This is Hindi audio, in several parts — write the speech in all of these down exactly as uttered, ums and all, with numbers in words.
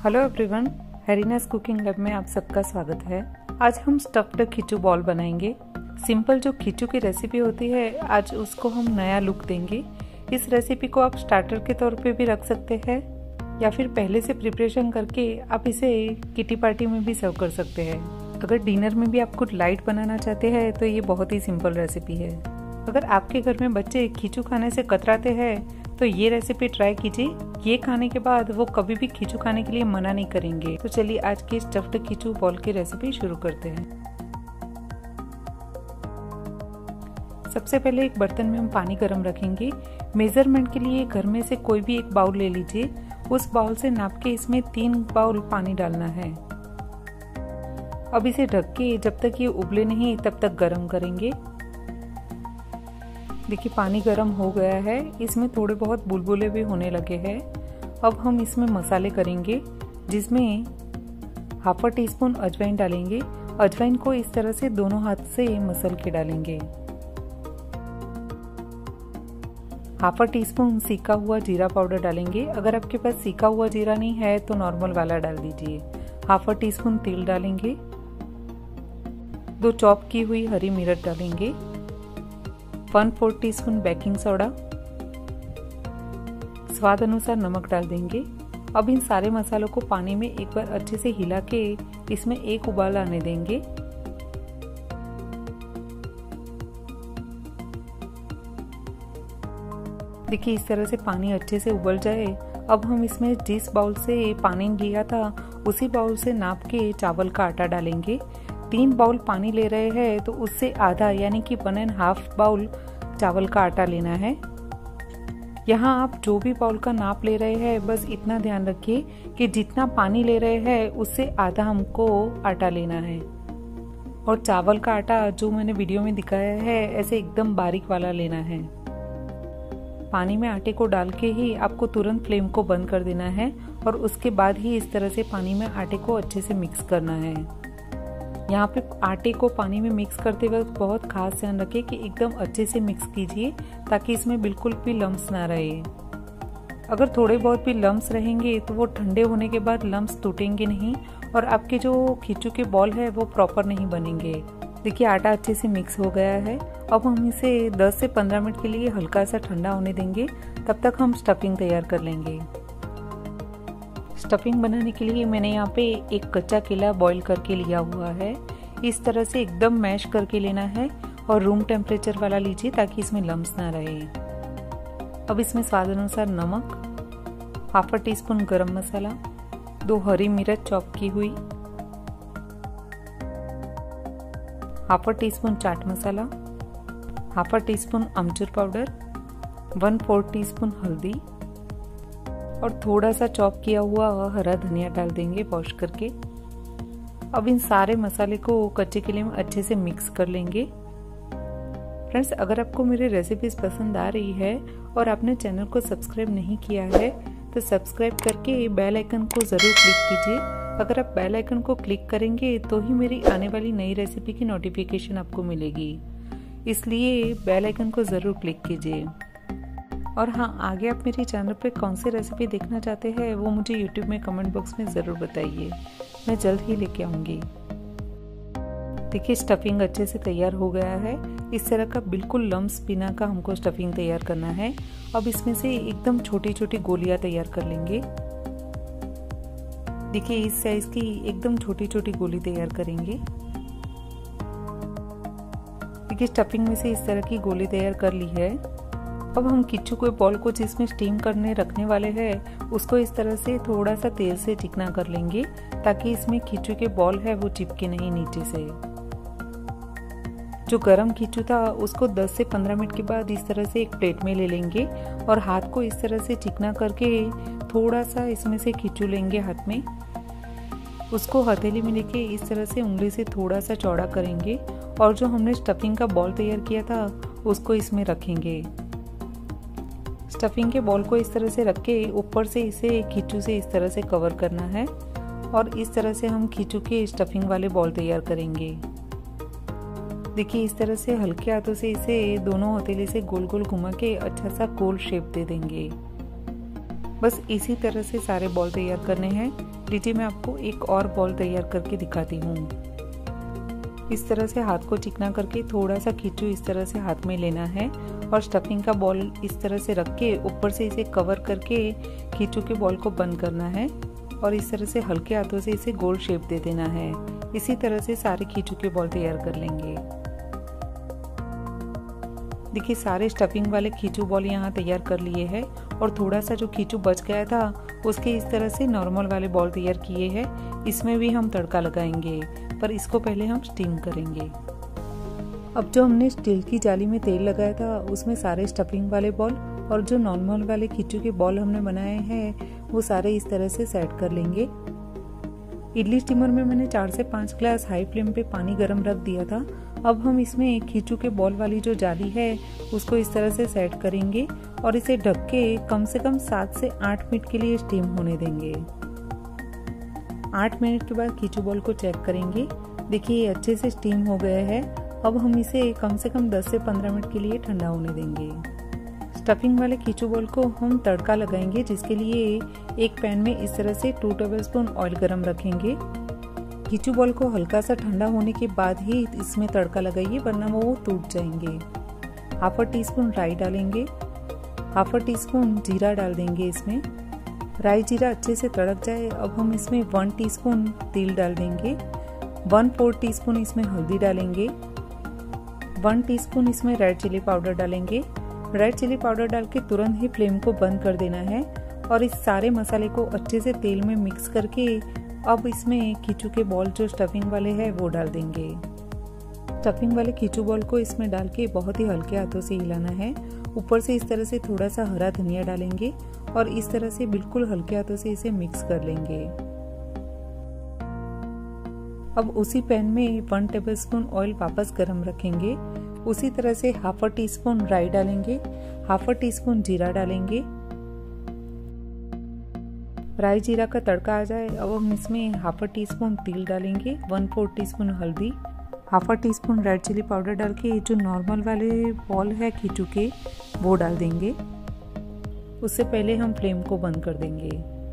Hello everyone, Herina's cooking lab में आप सबका स्वागत है। आज हम स्टफ्ड खिचू बॉल बनाएंगे। सिंपल जो खिचू की रेसिपी होती है, आज उसको हम नया लुक देंगे। इस रेसिपी को आप स्टार्टर के तौर पे भी रख सकते हैं या फिर पहले से प्रिपरेशन करके आप इसे किटी पार्टी में भी सर्व कर सकते हैं। अगर डिनर में भी आप कुछ लाइट बनाना चाहते हैं तो ये बहुत ही सिंपल रेसिपी है। अगर आपके घर में बच्चे खिचू खाने से कतराते हैं तो ये रेसिपी ट्राई कीजिए। ये खाने के बाद वो कभी भी खिचू खाने के लिए मना नहीं करेंगे। तो चलिए आज की स्टफ्ड खिचू बॉल की रेसिपी शुरू करते हैं। सबसे पहले एक बर्तन में हम पानी गर्म रखेंगे। मेजरमेंट के लिए घर में से कोई भी एक बाउल ले लीजिए। उस बाउल से नाप के इसमें तीन बाउल पानी डालना है। अब इसे ढक के जब तक ये उबले नहीं तब तक गर्म करेंगे। देखिए पानी गर्म हो गया है, इसमें थोड़े बहुत बुलबुले भी होने लगे हैं। अब हम इसमें मसाले करेंगे, जिसमें हाफ अ टी स्पून अजवाइन डालेंगे। अजवाइन को इस तरह से दोनों हाथ से मसल के डालेंगे। हाफ अ टी स्पून सीका हुआ जीरा पाउडर डालेंगे। अगर आपके पास सीका हुआ जीरा नहीं है तो नॉर्मल वाला डाल दीजिए। हाफ अ टी स्पून तेल डालेंगे। दो चॉप की हुई हरी मिर्च डालेंगे। One fourth teaspoon baking soda, स्वाद अनुसार नमक डाल देंगे। अब इन सारे मसालों को पानी में एक बार अच्छे से हिला के इसमें एक उबाल आने देंगे। देखिए इस तरह से पानी अच्छे से उबल जाए। अब हम इसमें जिस बाउल से पानी लिया था उसी बाउल से नाप के चावल का आटा डालेंगे। तीन बाउल पानी ले रहे हैं तो उससे आधा यानी कि वन एंड हाफ बाउल चावल का आटा लेना है। यहाँ आप जो भी बाउल का नाप ले रहे हैं बस इतना ध्यान रखिए कि जितना पानी ले रहे हैं उससे आधा हमको आटा लेना है। और चावल का आटा जो मैंने वीडियो में दिखाया है ऐसे एकदम बारीक वाला लेना है। पानी में आटे को डाल के ही आपको तुरंत फ्लेम को बंद कर देना है और उसके बाद ही इस तरह से पानी में आटे को अच्छे से मिक्स करना है। यहाँ पे आटे को पानी में मिक्स करते वक्त बहुत खास ध्यान रखें कि एकदम अच्छे से मिक्स कीजिए ताकि इसमें बिल्कुल भी लम्स ना रहे। अगर थोड़े बहुत भी लम्स रहेंगे तो वो ठंडे होने के बाद लम्स टूटेंगे नहीं और आपके जो खिचू के बॉल है वो प्रॉपर नहीं बनेंगे। देखिए आटा अच्छे से मिक्स हो गया है। अब हम इसे दस से पंद्रह मिनट के लिए हल्का सा ठंडा होने देंगे। तब तक हम स्टफिंग तैयार कर लेंगे। स्टफिंग बनाने के लिए मैंने यहाँ पे एक कच्चा केला बॉईल करके लिया हुआ है। इस तरह से एकदम मैश करके लेना है और रूम टेम्परेचर वाला लीजिए ताकि इसमें लम्स ना रहे। अब इसमें स्वाद अनुसार नमक, हाफ अ टी स्पून गरम मसाला, दो हरी मिर्च चॉप की हुई, half a teaspoon chaat masala, half a teaspoon amchur powder, one fourth teaspoon हल्दी और थोड़ा सा चॉप किया हुआ हरा धनिया डाल देंगे वॉश करके। अब इन सारे मसाले को कच्चे केले में अच्छे से मिक्स कर लेंगे। फ्रेंड्स, अगर आपको मेरी रेसिपीज पसंद आ रही है और आपने चैनल को सब्सक्राइब नहीं किया है तो सब्सक्राइब करके बेल आइकन को ज़रूर क्लिक कीजिए। अगर आप बेल आइकन को क्लिक करेंगे तो ही मेरी आने वाली नई रेसिपी की नोटिफिकेशन आपको मिलेगी, इसलिए बेल आइकन को ज़रूर क्लिक कीजिए। और हाँ, आगे आप मेरे चैनल पे कौन सी रेसिपी देखना चाहते हैं वो मुझे यूट्यूब में कमेंट बॉक्स में ज़रूर बताइए, मैं जल्द ही लेके आऊँगी। देखिए स्टफिंग अच्छे से तैयार हो गया है। इस तरह का बिल्कुल लम्स बिना का हमको स्टफिंग तैयार करना है। अब इसमें से एकदम छोटी छोटी गोलियां तैयार कर लेंगे। देखिए इस साइज की एकदम छोटी छोटी गोली तैयार करेंगे। देखिए स्टफिंग में से इस तरह की गोली तैयार कर ली है। अब हम खिचू के बॉल को जिसमें स्टीम करने रखने वाले हैं उसको इस तरह से थोड़ा सा तेल से चिकना कर लेंगे ताकि इसमें खिचू के बॉल है वो चिपके नहीं नीचे से। जो गरम खिचू था उसको दस से पंद्रह मिनट के बाद इस तरह से एक प्लेट में ले लेंगे और हाथ को इस तरह से चिकना करके थोड़ा सा इसमें से खिचू लेंगे हाथ में। उसको हथेली में लेके इस तरह से उंगली से थोड़ा सा चौड़ा करेंगे और जो हमने स्टफिंग का बॉल तैयार किया था उसको इसमें रखेंगे। स्टफिंग के बॉल को इस तरह से रख के ऊपर से इसे खिचू से इस तरह से कवर करना है और इस तरह से हम खिचू के स्टफिंग वाले बॉल तैयार करेंगे। देखिए इस तरह से हल्के हाथों से इसे दोनों हथेली से गोल गोल घुमा के अच्छा सा गोल शेप दे देंगे। बस इसी तरह से सारे बॉल तैयार करने हैं। लीजिए मैं आपको एक और बॉल तैयार करके दिखाती हूँ। इस तरह से हाथ को चिकना करके थोड़ा सा खींचू इस तरह से हाथ में लेना है और स्टफिंग का बॉल इस तरह से रख के ऊपर से इसे कवर करके खींचू के बॉल को बंद करना है और इस तरह से हल्के हाथों से इसे गोल शेप दे देना है। इसी तरह से सारे खींचू के बॉल तैयार कर लेंगे। देखिए सारे स्टफिंग वाले खींचू बॉल यहाँ तैयार कर लिए हैं और थोड़ा सा जो खींचू बच गया था उसके इस तरह से नॉर्मल वाले बॉल तैयार किए हैं। इसमें भी हम तड़का लगाएंगे, पर इसको पहले हम स्टीम करेंगे। अब जो हमने स्टील की जाली में तेल लगाया था उसमें सारे स्टफिंग वाले बॉल और जो नॉर्मल वाले खींचू के बॉल हमने बनाए हैं वो सारे इस तरह से सेट कर लेंगे। इडली स्टीमर में मैंने चार से पाँच ग्लास हाई फ्लेम पे पानी गर्म रख दिया था। अब हम इसमें खींचू के बॉल वाली जो जाली है उसको इस तरह से सेट करेंगे और इसे ढक के कम से कम सात से आठ मिनट के लिए स्टीम होने देंगे। आठ मिनट के बाद खींचू बॉल को चेक करेंगे। देखिए ये अच्छे से स्टीम हो गया है। अब हम इसे कम से कम दस से पंद्रह मिनट के लिए ठंडा होने देंगे। स्टफिंग वाले खींचू बॉल को हम तड़का लगाएंगे, जिसके लिए एक पैन में इस तरह से टू टेबलस्पून ऑयल गरम रखेंगे। खींचू बॉल को हल्का सा ठंडा होने के बाद ही इसमें तड़का लगाइए, वरना वो टूट जाएंगे। हाफ अ टी स्पून राई डालेंगे, हाफ अ टी स्पून जीरा डाल देंगे। इसमें राई जीरा अच्छे से तड़क जाए अब हम इसमें वन टीस्पून तेल डाल देंगे, वन फोर्थ टी स्पून इसमें हल्दी डालेंगे, वन टीस्पून इसमें रेड चिली पाउडर डालेंगे। रेड चिली पाउडर डाल के तुरंत ही फ्लेम को बंद कर देना है और इस सारे मसाले को अच्छे से तेल में मिक्स करके अब इसमें खींचू के बॉल जो स्टफिंग वाले हैं वो डाल देंगे। स्टफिंग वाले खींचू बॉल को इसमें डाल के बहुत ही हल्के हाथों से हिलाना है। ऊपर से इस तरह से थोड़ा सा हरा धनिया डालेंगे और इस तरह से बिल्कुल हल्के हाथों से इसे मिक्स कर लेंगे। अब उसी पैन में वन टेबलस्पून ऑयल वापस गरम रखेंगे। उसी तरह से हाफ अ टी स्पून राई डालेंगे, हाफ अ टी स्पून जीरा डालेंगे। राई जीरा का तड़का आ जाए अब हम इसमें हाफ अ टी स्पून तेल डालेंगे, वन फोर्थ टी स्पून हल्दी, half a teaspoon red chilli powder डाल के जो नॉर्मल वाले बॉल है खींचू के वो डाल देंगे। उससे पहले हम फ्लेम को बंद कर देंगे।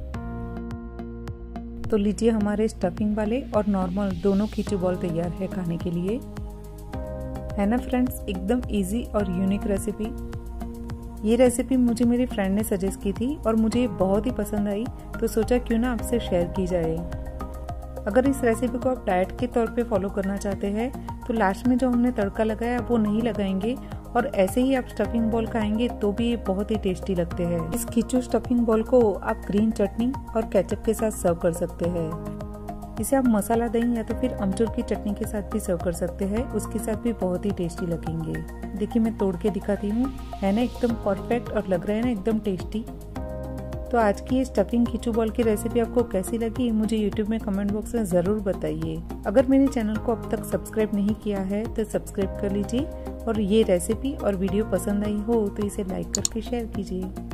तो लीजिए हमारे स्टफिंग वाले और नॉर्मल दोनों खींचू बॉल तैयार है खाने के लिए। है ना फ्रेंड्स, एकदम इजी और यूनिक रेसिपी। ये रेसिपी मुझे मेरी फ्रेंड ने सजेस्ट की थी और मुझे बहुत ही पसंद आई, तो सोचा क्यों ना आपसे शेयर की जाए। अगर इस रेसिपी को आप डाइट के तौर पे फॉलो करना चाहते हैं तो लास्ट में जो हमने तड़का लगाया वो नहीं लगाएंगे और ऐसे ही आप स्टफिंग बॉल खाएंगे तो भी ये बहुत ही टेस्टी लगते हैं। इस खींचू स्टफिंग बॉल को आप ग्रीन चटनी और केचप के साथ सर्व कर सकते हैं। इसे आप मसाला दही या तो फिर अमचूर की चटनी के साथ भी सर्व कर सकते हैं, उसके साथ भी बहुत ही टेस्टी लगेंगे। देखिए मैं तोड़ के दिखाती हूँ, है ना एकदम परफेक्ट और लग रहा है ना एकदम टेस्टी। तो आज की ये स्टफिंग खींचू बॉल की रेसिपी आपको कैसी लगी मुझे यूट्यूब में कमेंट बॉक्स में ज़रूर बताइए। अगर मेरे चैनल को अब तक सब्सक्राइब नहीं किया है तो सब्सक्राइब कर लीजिए और ये रेसिपी और वीडियो पसंद आई हो तो इसे लाइक करके शेयर कीजिए।